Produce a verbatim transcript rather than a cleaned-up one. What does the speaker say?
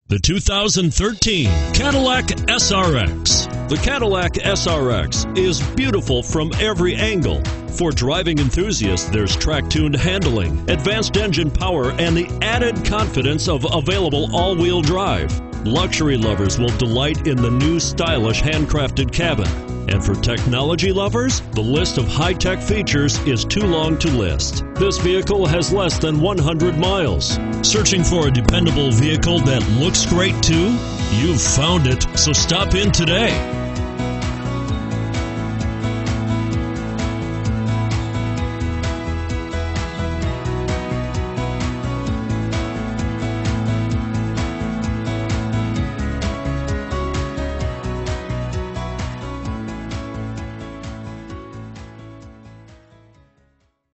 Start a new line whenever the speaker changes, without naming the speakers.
The two thousand thirteen Cadillac S R X. The Cadillac S R X is beautiful from every angle. For driving enthusiasts, there's track-tuned handling, advanced engine power, and the added confidence of available all-wheel drive. Luxury lovers will delight in the new stylish handcrafted cabin. And for technology lovers, the list of high-tech features is too long to list. This vehicle has less than one hundred miles. Searching for a dependable vehicle that looks great too? You've found it, so stop in today.